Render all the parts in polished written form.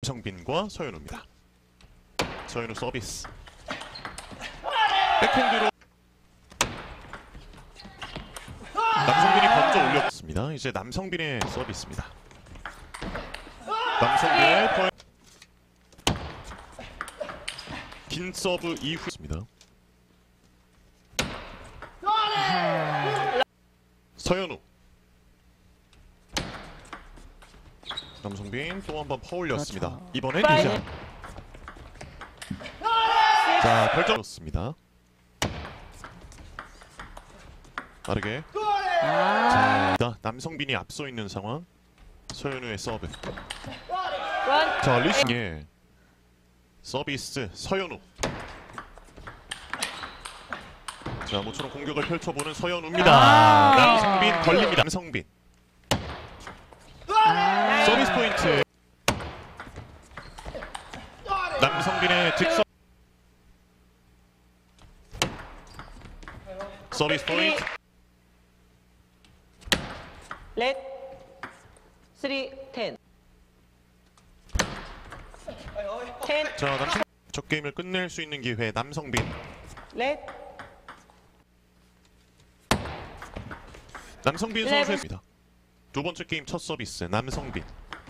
남성빈과 서현우입니다. 서현우 서비스. 백핸드로 남성빈이 먼저 올렸습니다. 이제 남성빈의 서비스입니다. 남성빈의 포인트. 긴 서브 이후입니다. 서현우. 남성빈 또 한 번 퍼올렸습니다. 그렇죠. 이번엔 이제 자 결정했습니다. 빠르게. 자 남성빈이 앞서 있는 상황. 서현우의 서브. 자 리싱의 서비스 서현우. 자 모처럼 공격을 펼쳐보는 서현우입니다. 남성빈 걸립니다. 남성빈 서비스 포인트. 남성빈의 직선 서비스 포인트. 렛 3, 10. 10. 자 남성 첫 게임을 끝낼 수 있는 기회. 남성빈. 렛. 남성빈 선수입니다. 두 번째 게임 첫 서비스 남성빈.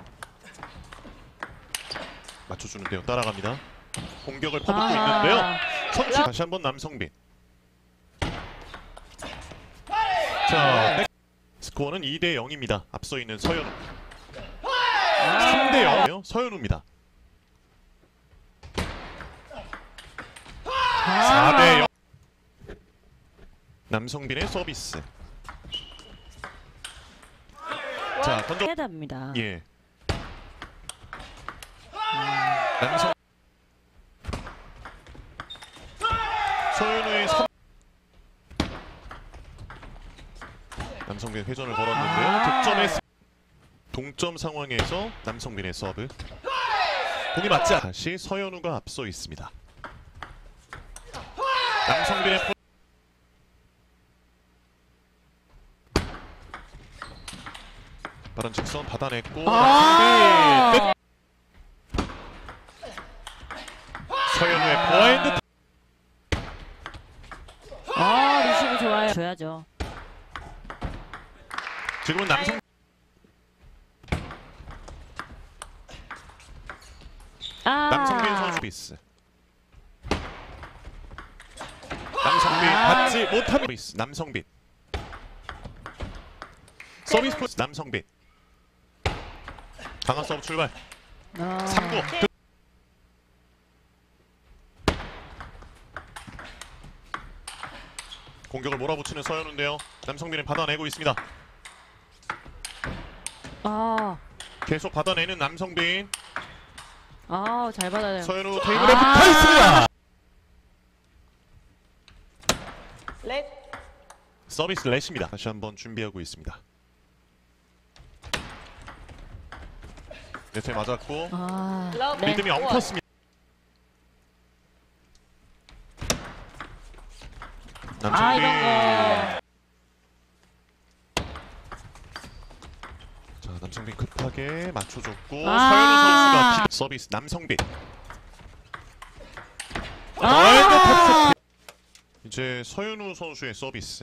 맞춰주는데요. 따라갑니다. 공격을 퍼붓고 있는데요. 선취 다시 한번 남성빈. 자 스코어는 2대 0입니다. 앞서 있는 서현우. 3대 0이에요. 서현우입니다. 4대 0. 남성빈의 서비스. 자 던져. 해야 됩니다. 예. 남성 서현우의 남성빈 회전을 걸었는데요. 득점의 동점 상황에서 남성빈의 서브. 공이 맞지 않아 다시 서현우가 앞서 있습니다. 남성빈의 빠른 직선 받아냈고 남성빈 끝. 서현우의 포핸드. 리시브 좋아요. 줘야죠. 지금은 남성 남성빈 선수 비스. 남성빈 받지 못한 비스. 남성빈 서비스 포스. 남성빈 강한 서브 출발. 3구 공격을 몰아붙이는 서현우인데요. 남성빈은 받아내고 있습니다. 계속 받아내는 남성빈. 잘 받아요. 서현우 테이블에 붙어 있습니다. 렛. 서비스 렛입니다. 다시 한번 준비하고 있습니다. 네트에 맞았고 리듬이 엉켰습니다. 남성빈. 자 남성빈 급하게 맞춰줬고 서현우 선수가 서비스 남성빈. 이제 서현우 선수의 서비스.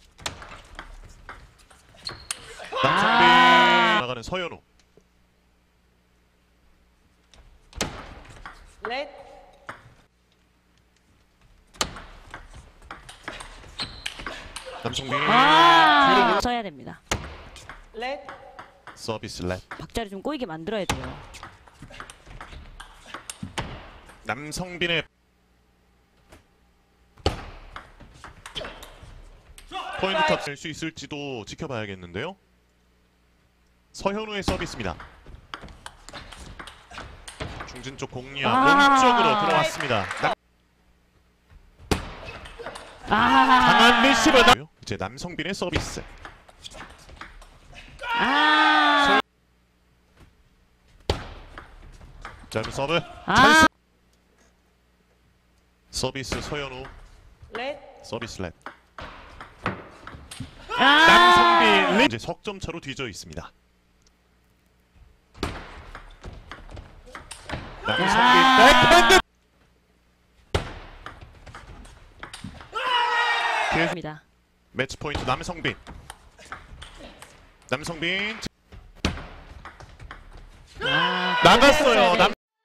남성빈 나가는 서현우. 렛. 남성빈 써야 됩니다. 렛. 서비스 렛. 박자를 좀 꼬이게 만들어야 돼요. 남성빈의 포인트 탑 될 수 있을지도 지켜봐야겠는데요. 서현우의 서비스입니다. 중진 쪽 공략 몸쪽으로 들어왔습니다. 강한 리시브. 이제 남성빈의 서비스. 짧은 서브. 서비스 서현우. 렛. 서비스 렛. 남성빈 이제 석점 차로 뒤져 있습니다. 남성빈 백핸드. 입니다. 매치 포인트 남성빈. 남성빈 나갔어요.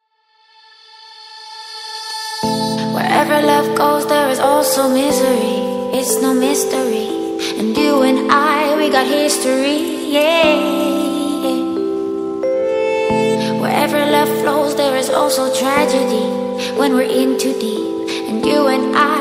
Wherever love goes, there is also misery. It's no mystery. And you and I, we got history. Yeah. Wherever love flows, there is also tragedy. When we're in too deep. And you and I,